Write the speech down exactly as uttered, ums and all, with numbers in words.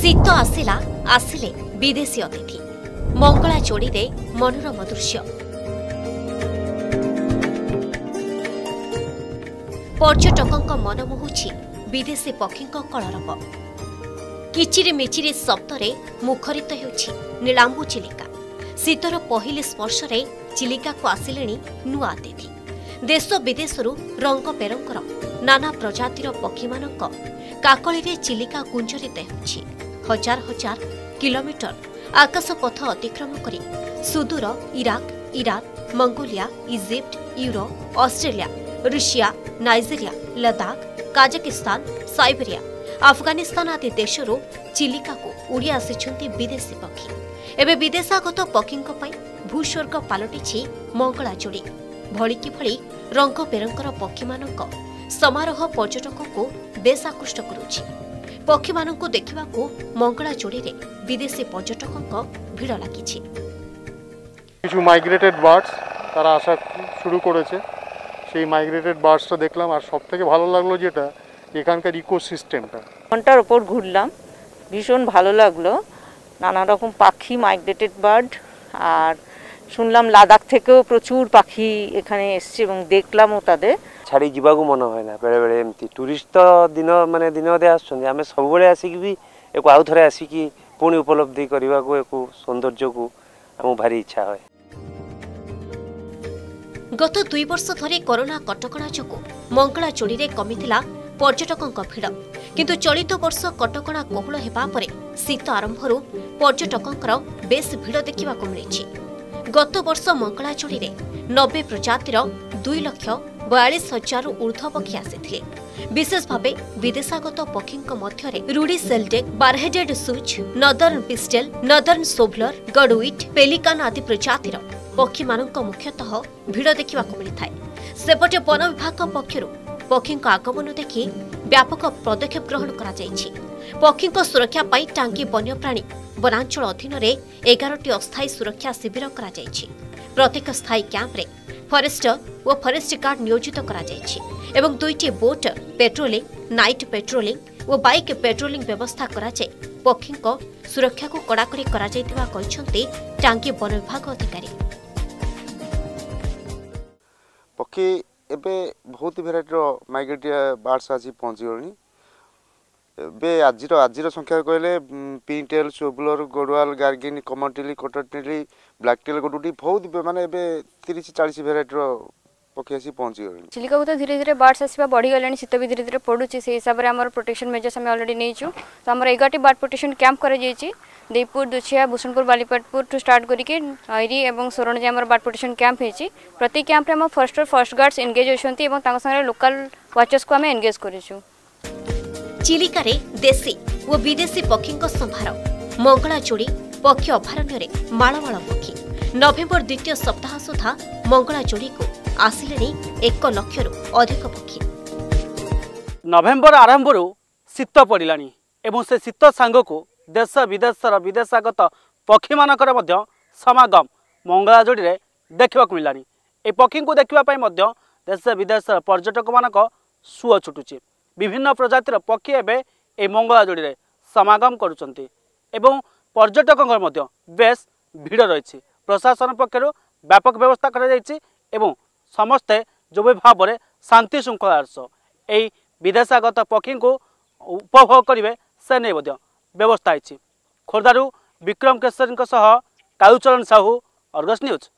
शीत आसिला आसिले विदेशी अतिथि मंगला जोड़ी रे मनोरम दृश्य पर्यटकों मन मोहुछि विदेशी पक्षी कलरव किचिरी मिचिरी शब्दरे मुखरित हेउछि नीलांबू चिलिका शीतर पहिले स्पर्श रे चिलिका को आसिलेनी नुआ अतिथि देश विदेशरू रंग बेरंगर नाना प्रजातिर पक्षी मानक काकली रे चिलिका गुंजरित हेउछि हजार हजार किलोमीटर आकाशपथ अतिक्रमण करी सुदूर Iraq Iran Mongolia Egypt Europe Australia Russia Nigeria Ladakh Kazakhstan Siberia Afghanistan आदि देशरू चिलिका को उड़ी आसी विदेशी पक्षी एवं विदेशागत पक्षी भूस्वर्ग पलटि मंगला जोड़ी भलिकी भली रंग बेरंगर पक्षी मानक समारोह पर्यटकों को बेस आकृष्ट करुछि पक्षी मानक देखा मंगला जोड़ी रे विदेशी पर्यटकों भिड़ लगी কিছু মাইগ্রেটেড বার্ডস তারা আসা শুরু করেছে সেই মাইগ্রেটেড বার্ডসটা দেখলাম আর সবথেকে ভালো লাগলো যেটা এখানকার ইকোসিস্টেমটা ঘন্টার উপর ঘুরলাম ভীষণ ভালো লাগলো নানা রকম পাখি মাইগ্রেটেড বার্ড আর শুনলাম লাদাখ থেকেও প্রচুর পাখি এখানে এসেছে এবং দেখলামও তাদের ছাড়ি যাওয়াকে মনে হয় না বেড়ে বেড়ে এমতি টুরিস্ট তো দিন মানে দিন অধে আসছেন আমি সবুলে আসিকি বি একু আউ থরে আসিকি পুনি উপলব্ধি করিবাকু একু সৌন্দর্যকু আমু ভারি ইচ্ছা হয় गत दुई वर्ष धरी कोरोना कटकणा जोगु मंगला जोड़ी रे कमिथिला पर्यटकों भिड़ किंतु चलित वर्ष कटकणा कोहल हेबा परे शीत आरंभरू पर्यटकों बेस भिड़ देखा मिली गत वर्ष मंगला जोड़ी रे नब्बे प्रजातिर दुई लक्ष बयालीस हजार ऊर्ध्व पक्षी आसी विशेष भाव विदेशागत पक्षी मध्य ruddy shelduck bar headed such northern pintail northern shoveler godwit pelican आदि प्रजातिर पक्षी मानक मुख्यतः भिड़ देखा मिलता है सेपटे वन विभाग पक्षर पक्षी आगमन देखि व्यापक पदक्षेप ग्रहण करा जायछि पक्षी सुरक्षा पाई टांगी वन्यप्राणी वनांचल अधीन एगारटी अस्थायी सुरक्षा शिविर करा जायछि प्रत्येक स्थायी कैंप रे फरेस्टर और फरेस्ट गार्ड नियोजित करा जायछि एवं दुईटी बोट पेट्रोलिंग नाइट पेट्रोलिंग और बाइक पेट्रोलिंग व्यवस्था करा जाय पक्षी सुरक्षा को कड़ाकड़ी करा जायतिबा कहिसंती टांगी वन विभाग अधिकारी पक्षी एबे बहुत भेराइटर माइग्रेटरी बार्ड्स आसी पहुँची गले ए आज आज संख्या कहले पिंटेल सोबलर गोडवाल गार्गिन कमनटेली कटटेली ब्लैकटेल गोडुटी बहुत माने तीस चालीस भेराइटर पक्षी आसी पहुँची गले चिलिका को तो धीरे धीरे बार्ड्स आसवा बढ़ी गलानी शीत भी धीरे धीरे पड़ुची से हिसाब से आम प्रोटेक्शन मेजर्स आम अलरेडी नहींचु तो आम एगारटी बार्ड प्रोटेक्शन कैंप कर देवपुर दुछिया भूषणपुर बालीपाटपुर टू स्टार्ट करके आईरी और सोरण जाए बार्ड प्रोटेक्शन कैंप होती प्रति कैंप में फर्स्ट फर्स्ट गार्ड्स एंगेज होती सागे लोकल वाचर्स को आम एंगेज करूँ चिलिका रे देशी और विदेशी पक्षी संभार मंगला जोड़ी पक्षी अभयारण्य मालमाल पक्षी नवेम्बर द्वितीय सप्ताह सुधा मंगला जोड़ी को आसिले एक लक्ष अधिक पक्षी नवेम्बर आरंभ शीत पड़ानी एवं से शीत सांग को देश विदेशर विदेशागत पक्षी मानकर समागम मंगला जोड़ी रे देखा मिलानी ए पक्षी को देखापी देश विदेश पर्यटक मानक सुଅ छुटुची विभिन्न प्रजातिर पक्षी एवं ए मंगला जोड़ी रे समागम करुचंती एवं पर्यटकों बेस भिड़ रही प्रशासन पक्षर व्यापक व्यवस्था कर समस्ते जो भाव में शांति श्रृंखलार सह विदेशागत पक्षी को उपभोग करेंगे से नहीं व्यवस्था है खोर्धारू विक्रम केसरी कालुचरण साहू अर्गस न्यूज।